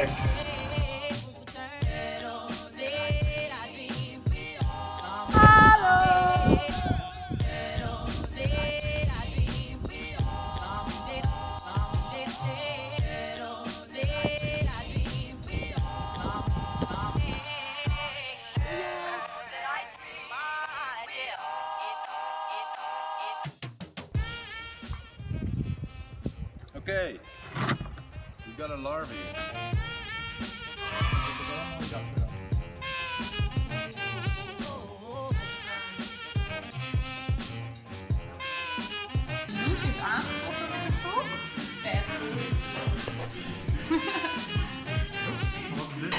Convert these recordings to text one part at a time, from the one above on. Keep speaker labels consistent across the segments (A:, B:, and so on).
A: Okay, we got a larvae.
B: Loes is aangetrokken met een kok. Vet goed.
C: Wat is dit?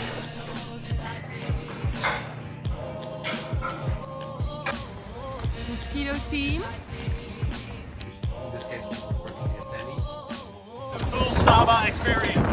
B: Mosquito team.
A: In this case, unfortunately, a Danny.
C: The full Saba experience.